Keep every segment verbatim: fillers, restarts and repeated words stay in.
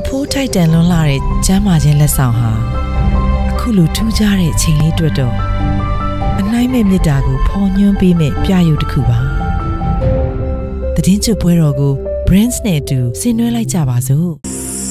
ဖိုးထိုက်တန်လွန်းလာတဲ့ကျမ်းမာခြင်းလက်ဆောင်ဟာအခုလိုထူးခြားတဲ့အချိန်လေးတွေ့တော့အနိုင်မဲ့မြတ်တာကိုဖော်ညွှန်းပေးမဲ့ပြရုပ်တစ်ခုပါတည်င်းကျွပွဲတော်ကို Brands နဲ့အတူဆင်နွှဲလိုက်ကြပါစို့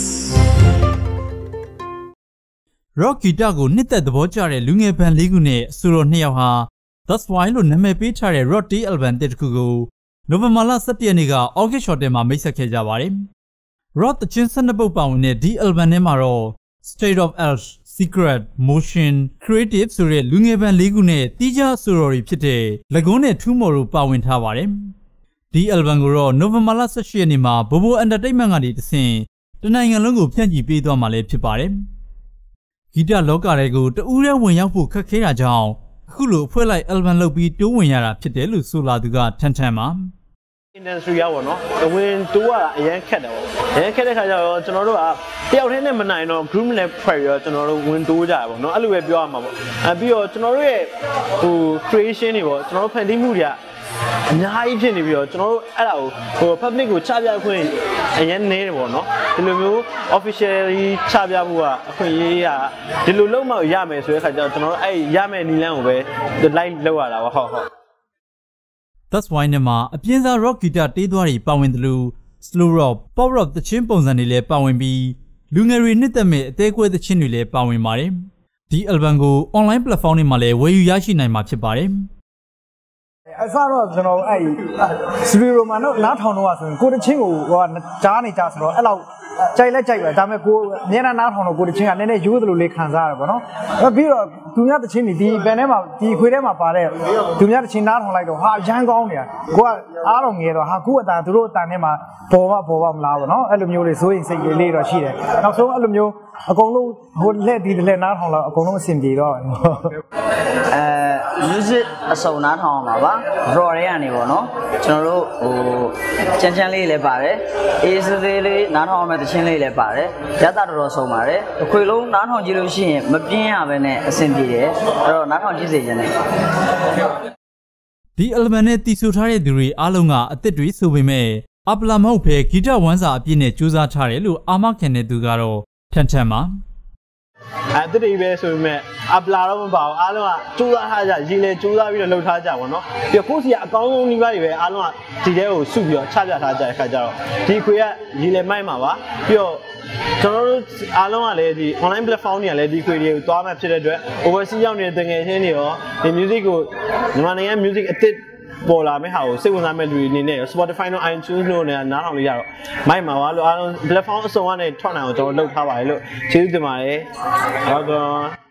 Rock ဂီတကိုနှစ်သက်သဘောကျတဲ့လူငယ်ဘန်လေးခုနဲ့အဆိုတော်နှစ်ယောက်ဟာ That's Why လို့နာမည်ပေးထားတဲ့ Rock Day Album တစ်ခုကို November လ ၁၁ ရက်နေ့က August Hotel မှာမိတ်ဆက်ခဲ့ကြပါတယ်။ Rock တချင်း၁၂ပုတ်ပါဝင်တဲ့ဒီ album ထဲမှာတော့ State of Else, Secret, Motion, Creative ဆိုတဲ့လူငယ်ဘန်လေးခုနဲ့တီးခြားအဆိုတော်တွေဖြစ်တဲ့လကွန်းနဲ့ထူးမော်တို့ပါဝင်ထားပါတယ်။ဒီ album ကိုတော့ November လ ၁၈ ရက်နေ့မှာ Bobo Entertainment ကနေတဆင့်တနိုင်ငံလုံးကိုဖြန့်ချိပေးသွားမှာလည်းဖြစ်ပါတယ်။ဂီတလောကတွေကိုတဦးရဲဝင်ရောက်ဖို့ခက်ခဲတာကြောင့်အခုလိုအဖွဲ့လိုက် album လုပ်ပြီးတိုးဝင်ရတာဖြစ်တယ်လို့ဆိုလာသူကထန်ထန်ပါ industry ရပါတော့ဝင်တိုးရတာအရင်ခက်တယ်ပေါ့အရင်ခက်တဲ့ခါကျတော့ကျွန်တော်တို့ကတယောက်တည်းနဲ့မနိုင်တော့ group နဲ့ဖွဲ့ပြီးတော့ကျွန်တော်တို့ဝင်တိုးကြရပါတော့အဲ့လိုပဲပြောရမှာပေါ့အဲပြီးတော့ကျွန်တော်တို့ရဲ့ဟို creation တွေပေါ့ကျွန်တော်တို့ဖန်တီးမှုတွေကအများကြီးဖြစ်နေပြီးတော့ကျွန်တော်တို့အဲ့ဒါကိုဟို public ကိုချပြခွင့်အရင်နေတယ်ပေါ့နော်ဒီလိုမျိုး officially ချပြဖို့ကအခွင့်အရေးကဒီလိုလုံးမရမယ်ဆိုတဲ့ခါကျတော့ကျွန်တော်တို့အဲ့ရမယ်နီလန်းကိုပဲ like လောက်ရတာပါဟုတ်ဟုတ် That's Why နဲ့မှာအပြင်းစား rock ဂီတတေးသွားတွေပါဝင်တယ်လို့ slow rock, pop rock သချင်းပုံစံတွေလည်းပါဝင်ပြီးလူငယ်တွေနှစ်သက်မဲ့အသေးကွဲသချင်းတွေလည်းပါဝင်ပါတယ်။ဒီ album ကို online platform တွေမှာလည်းဝယ်ယူရရှိနိုင်မှာဖြစ်ပါတယ်။အစတော့ကျွန်တော်အဲ့စရီရိုမန်တော့နားထောင်တော့ဆိုရင်ကိုတချင်းကိုဟိုကြားနေကြဆိုတော့အဲ့လောက်ကြိုက်လက်ကြိုက်ပဲဒါပေမဲ့ကိုအများနားထောင်တော့ကိုတချင်းကနည်းနည်းရိုးသလိုလေးခံစားရတယ်ပေါ့နော်အဲ့ပြီးတော့သူများတချင်းတွေဒီဘန်ထဲမှာဒီခွေထဲမှာပါတဲ့သူများတချင်းနားထောင်လိုက်တော့ဟာရမ်းကောင်းနေတာကိုကအားတော့ငယ်တော့ဟာကိုအတန်သူတို့အတန်ထဲမှာပေါ်မပေါ်ပါမလားပေါ့နော်အဲ့လိုမျိုးလေးစိုးရင်စိတ်လေးလေးတော့ရှိတယ်နောက်ဆုံးအဲ့လိုမျိုးအကုန်လုံးဟိုလက်ဒီလက်နားထောင်တော့အကုန်လုံးအဆင်ပြေတော့အဲ music အစုံနားထောင်အောင်ပါပါ raw တွေကနေပေါ့နော်ကျွန်တော်တို့ဟိုချမ်းချမ်းလေးလည်းပါတယ်အေးစေးသေးလေးနားထောင်အောင်မဲ့တခြင်းလေးလည်းပါတယ်ရတတော်တော်ဆုံးပါတယ်တစ်ခွေလုံးနားထောင်ကြည့်လို့ရှိရင်မပြင်းရဘဲနဲ့အဆင်ပြေတယ်အဲ့တော့နားထောင်ကြည့်စေချင်တယ်ဒီ album နဲ့တီးဆိုထားတဲ့သူတွေအားလုံးကအသစ်တွေဆိုပေမဲ့အပလာမဟုတ်ပဲဂီတဝမ်းစာအပြည့်နဲ့ကြိုးစားထားတယ်လို့အာမခံတဲ့သူကတော့ထန်ထန်ပါအဲ့တတိပဲဆိုပေမဲ့အပလာတော့မပါဘူးအားလုံးကကြိုးစားထားကြရေလေကြိုးစားပြီးတော့လှုပ်ထားကြပါတော့ပြီးတော့ကိုယ့်စီကအကောင်းဆုံးနည်းပါးတွေပဲအားလုံးကဒီတဲကိုစုပြီးတော့ချပြထားကြတဲ့ခါကျတော့ဒီခွေကရေလေမိုက်မှာပါပြီးတော့ကျွန်တော်တို့အားလုံးကလည်းဒီ online platform တွေကလည်းဒီခွေတွေကိုသွားမှဖြစ်တဲ့အတွက် overseas ရောက်နေတဲ့တငယ်ချင်းတွေရောဒီ music ကိုမြန်မာနိုင်ငံ music အသစ်ပေါ်လာမယ့်ဟာကိုစိတ်ဝင်စားမဲ့လူတွေအနေနဲ့ Spotify နဲ့ iTunes တို့နဲ့နားထောင်လို့ရတော့မိုက်မှာပါလို့အားလုံး platform အစုံကနေထွက်နိုင်အောင်ကျွန်တော်လုပ်ထားပါတယ်လို့ကျေးဇူးတင်ပါတယ်ဟုတ်ကဲ့